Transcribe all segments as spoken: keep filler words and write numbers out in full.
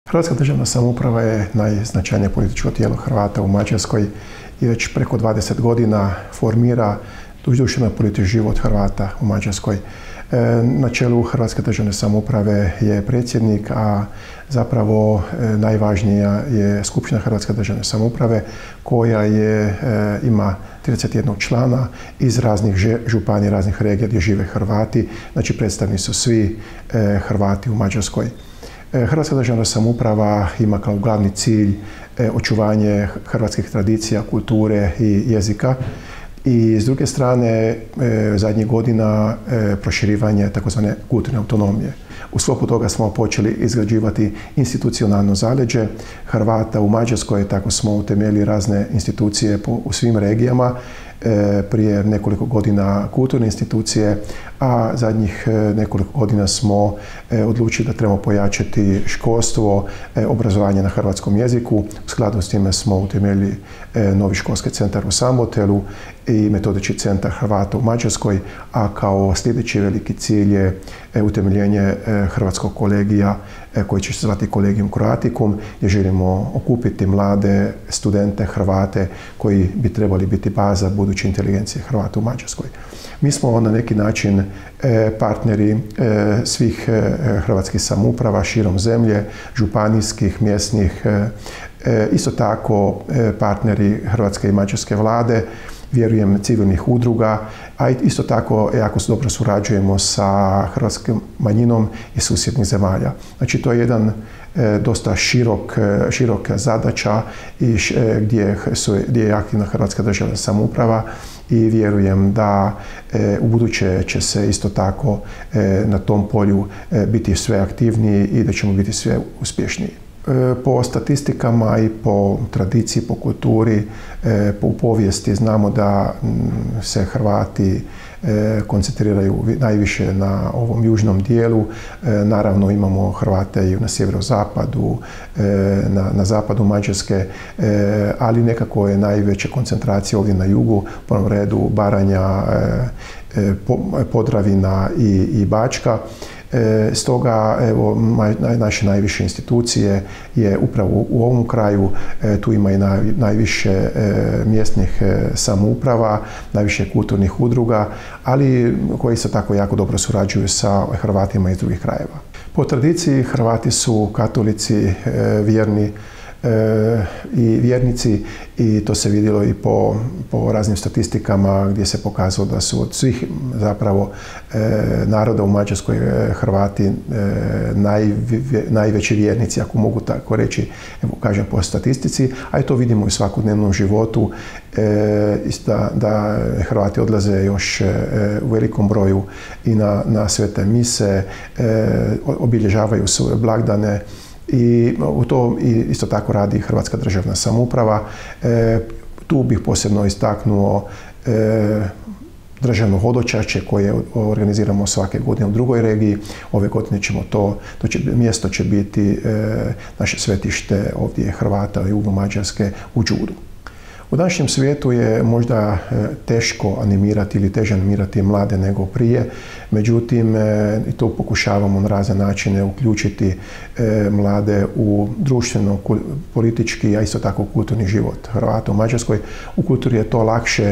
Hrvatska državna samouprava je najznačajnije političko tijelo Hrvata u Mađarskoj i već preko dvadeset godina formira društveno politički život Hrvata u Mađarskoj. Na čelu Hrvatske državne samouprave je predsjednik, a zapravo najvažnija je Skupština Hrvatske državne samouprave koja je, ima trideset jednog člana iz raznih županija, raznih regija gdje žive Hrvati. Znači predstavni su svi Hrvati u Mađarskoj. Hrvatska državna samouprava ima kao glavni cilj očuvanje hrvatskih tradicija, kulture i jezika. I s druge strane, zadnjih godina proširivanje takozvane kulturne autonomije. U sklopu toga smo počeli izgrađivati institucionalno zaleđe Hrvata u Mađarskoj, tako smo utemeljili razne institucije u svim regijama, prije nekoliko godina kulturne institucije, a zadnjih nekoliko godina smo odlučili da trebamo pojačati školstvo, obrazovanje na hrvatskom jeziku. U skladu s time smo utemeljili novi školski centar u Samotelu i metodički centar Hrvata u Mađarskoj, a kao sljedeći veliki cilj je utemeljenje hrvatskog kolegija koji će se zvati Collegium Croaticum, gdje želimo okupiti mlade studente Hrvate koji bi trebali biti baza buduće inteligencije Hrvata u Mađarskoj. Mi smo na neki način partneri svih hrvatskih samouprava širom zemlje, županijskih, mjesnih, isto tako partneri hrvatske i mađarske vlade, vjerujem civilnih udruga, a isto tako jako dobro surađujemo sa hrvatskom manjinom i susjednih zemalja. Znači to je jedan dosta širok, široka zadaća i gdje, su, gdje je aktivna Hrvatska državna samouprava i vjerujem da u buduće će se isto tako na tom polju biti sve aktivniji i da ćemo biti sve uspješniji. Po statistikama i po tradiciji, po kulturi, po povijesti znamo da se Hrvati koncentriraju najviše na ovom južnom dijelu. Naravno imamo Hrvate i na sjeverozapadu, na, na zapadu Mađarske, ali nekako je najveća koncentracija ovdje na jugu, u prvom redu Baranja, Podravina i, i Bačka. E, stoga, evo, naše najviše institucije je upravo u ovom kraju, e, tu ima i naj, najviše e, mjesnih e, samouprava, najviše kulturnih udruga, ali koji se tako jako dobro surađuju sa Hrvatima iz drugih krajeva. Po tradiciji Hrvati su katolici, e, vjerni, E, i vjernici i to se vidjelo i po, po raznim statistikama gdje se pokazalo da su od svih zapravo e, naroda u Mađarskoj e, Hrvati e, naj, najveći vjernici, ako mogu tako reći, evo kažem po statistici, a i to vidimo u svakodnevnom životu e, da, da Hrvati odlaze još e, u velikom broju i na, na svete mise, e, obilježavaju svoje blagdane. I u to isto tako radi Hrvatska državna samouprava. E, tu bih posebno istaknuo e, državno hodočašće koje organiziramo svake godine u drugoj regiji. Ove godine ćemo to, to će, mjesto će biti e, naše svetište ovdje Hrvata i jugo Mađarske u Đuru. U današnjem svijetu je možda teško animirati ili teže animirati mlade nego prije, međutim i to pokušavamo na razne načine uključiti mlade u društveno, politički, a isto tako kulturni život Hrvata u Mađarskoj. U kulturi je to lakše,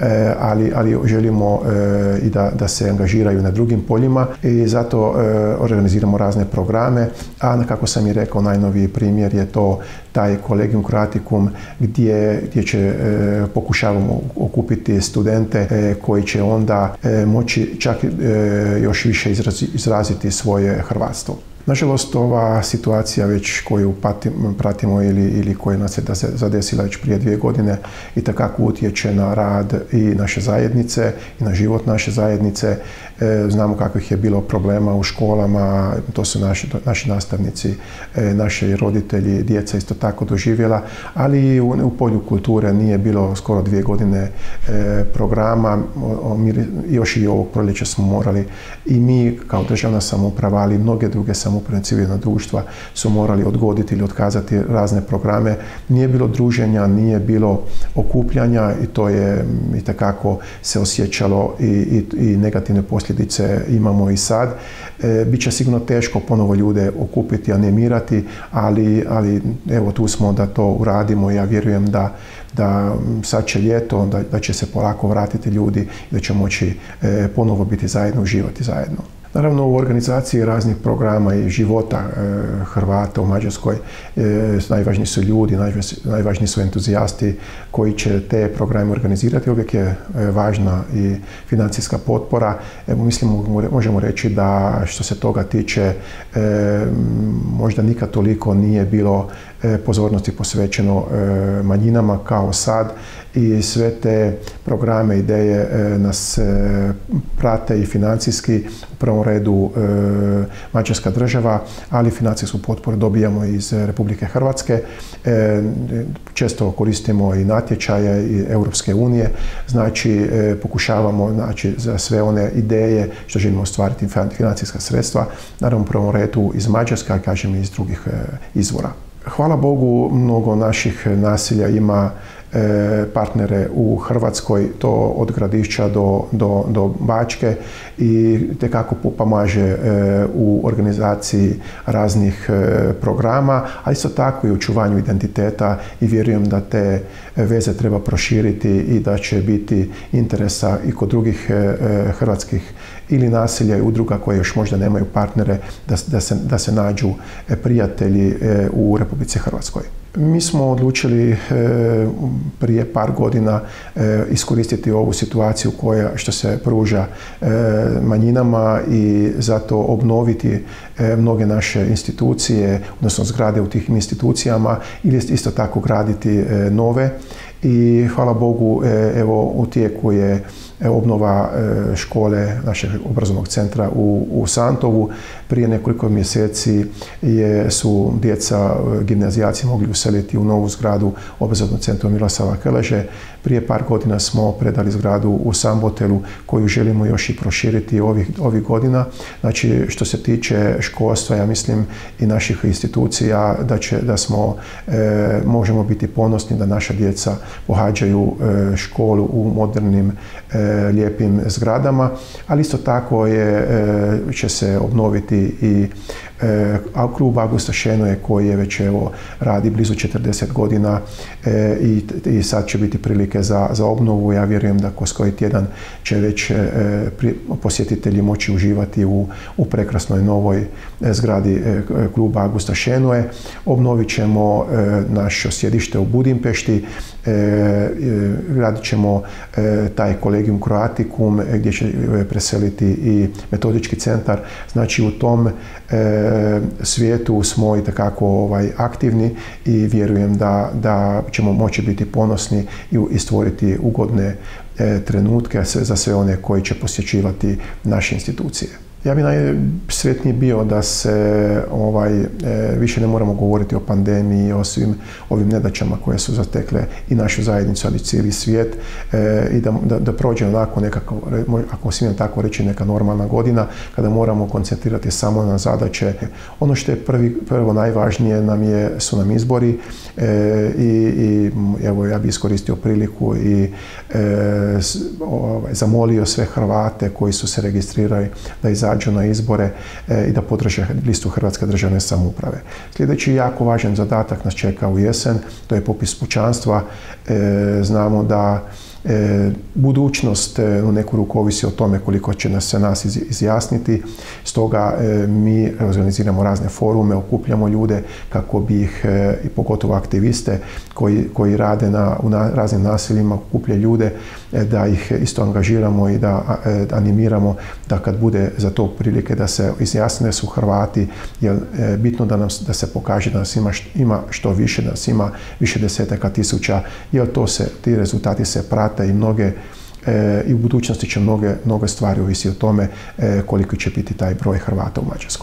ali, ali želimo i da, da se angažiraju na drugim poljima i zato organiziramo razne programe, a kako sam i rekao, najnoviji primjer je to taj Collegium Croaticum gdje, gdje će pokušavamo okupiti studente koji će onda moći čak još više izraziti svoje hrvatstvo. Nažalost, ova situacija već koju pratimo ili, ili koja nas je zadesila već prije dvije godine i takako utječe na rad i naše zajednice i na život naše zajednice. Znamo kakvih je bilo problema u školama, to su naši, naši nastavnici, naši roditelji, djeca isto tako doživjela, ali u, u polju kulture nije bilo skoro dvije godine programa. Još i ovog proljeća smo morali i mi kao državna samouprava, ali i mnoge druge samouprave samouprave, civilna društva su morali odgoditi ili otkazati razne programe. Nije bilo druženja, nije bilo okupljanja i to je itekako se osjećalo i, i, i negativne posljedice imamo i sad. E, Biće sigurno teško ponovo ljude okupiti, animirati, ali, ali evo tu smo da to uradimo i ja vjerujem da da sad će ljeto, da, da će se polako vratiti ljudi i da će moći e, ponovo biti zajedno, uživati zajedno. Naravno, u organizaciji raznih programa i života e, Hrvata u Mađarskoj e, najvažniji su ljudi, najvažniji su entuzijasti koji će te programe organizirati. Uvijek je e, važna i financijska potpora. Evo, mislim, možemo reći da što se toga tiče e, možda nikad toliko nije bilo e, pozornosti posvećeno e, manjinama kao sad i sve te programe, ideje e, nas e, prate i financijski. U prvom redu e, Mađarska država, ali financijsku potporu dobijamo iz Republike Hrvatske. E, često koristimo i natječaje i Europske unije, znači e, pokušavamo znači, za sve one ideje što želimo ostvariti financijska sredstva, naravno u prvom redu iz Mađarske, ali kažem i iz drugih e, izvora. Hvala Bogu, mnogo naših naselja ima partnere u Hrvatskoj, to od Gradišća do, do, do Bačke i tekako pomaže u organizaciji raznih programa, a isto tako i u očuvanju identiteta i vjerujem da te veze treba proširiti i da će biti interesa i kod drugih hrvatskih ili naselja i udruga koje još možda nemaju partnere da, da, se, da se nađu prijatelji u Republici Hrvatskoj. Mi smo odlučili e, prije par godina e, iskoristiti ovu situaciju koja što se pruža e, manjinama i zato obnoviti e, mnoge naše institucije, odnosno zgrade u tim institucijama ili isto tako graditi e, nove. I hvala Bogu, e, evo u tijeku je obnova škole našeg obrazovnog centra u, u Santovu. Prije nekoliko mjeseci je, su djeca gimnazijaci mogli useliti u novu zgradu obrazovnog centra Miroslava Krleže. Prije par godina smo predali zgradu u Sambotelu koju želimo još i proširiti ovih, ovih godina. Znači, što se tiče školstva, ja mislim i naših institucija, da, će, da smo, e, možemo biti ponosni da naša djeca pohađaju e, školu u modernim e, lijepim zgradama, ali isto tako je, će se obnoviti i klub Augusta Šenoje koji je već evo radi blizu četrdeset godina i, i sad će biti prilike za, za obnovu. Ja vjerujem da kroz koji tjedan će već posjetitelji moći uživati u, u prekrasnoj novoj zgradi kluba Augusta Šenoje. Obnovit ćemo naše sjedište u Budimpešti, gradit ćemo taj Collegium Croaticum gdje će preseliti i metodički centar. Znači u tom svijetu smo i takako ovaj, aktivni i vjerujem da, da ćemo moći biti ponosni i stvoriti ugodne e, trenutke za sve one koji će posjećivati naše institucije. Ja bi najsretniji bio da se ovaj, e, više ne moramo govoriti o pandemiji i o svim ovim nedaćama koje su zatekle i našu zajednicu, ali i cijeli svijet e, i da, da, da prođe onako nekako, ako smijem tako reći, neka normalna godina kada moramo koncentrirati samo na zadaće. Ono što je prvi, prvo najvažnije nam je, su nam izbori e, i, i evo ja bih iskoristio priliku i e, ovaj, zamolio sve Hrvate koji su se registrirali da izađu na izbore e, i da podrže listu Hrvatske državne samouprave. Sljedeći jako važan zadatak nas čeka u jesen, to je popis pučanstva. E, znamo da E, budućnost e, u neku ruku ovisi o tome koliko će nas se nas iz, izjasniti. Stoga e, mi organiziramo razne forume, okupljamo ljude kako bi ih, e, i pogotovo aktiviste koji, koji rade na, u na, raznim naseljima, okupljaju ljude, e, da ih isto angažiramo i da e, animiramo da kad bude za to prilike da se izjasne su Hrvati, jer e, bitno da, nam, da se pokaže da nas ima, ima što više, da nas ima više desetaka tisuća, jer to se, ti rezultati se prate i mnoge e, i u budućnosti će mnoge, mnoge stvari ovisi o tome e, koliko će biti taj broj Hrvata u Mađarskoj.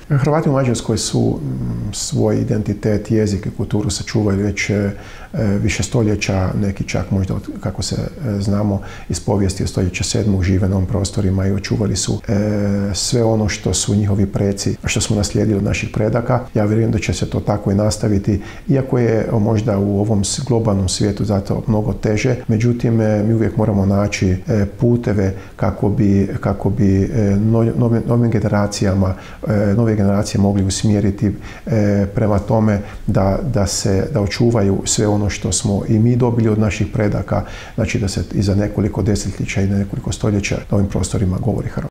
Hrvati u Mađarskoj su svoj identitet, jezik i kulturu sačuvali već više stoljeća, neki čak možda, kako se znamo, iz povijesti od stoljeća sedmog žive na ovim prostorima i očuvali su sve ono što su njihovi preci, što smo naslijedili od naših predaka. Ja vjerujem da će se to tako i nastaviti, iako je možda u ovom globalnom svijetu zato mnogo teže. Međutim, mi uvijek moramo naći puteve kako bi, kako bi novim, novim generacijama, nove generacije mogli usmjeriti prema tome da, da se, da očuvaju sve ono što smo i mi dobili od naših predaka, znači da se i za nekoliko desetljeća i nekoliko stoljeća na ovim prostorima govori hrvatski.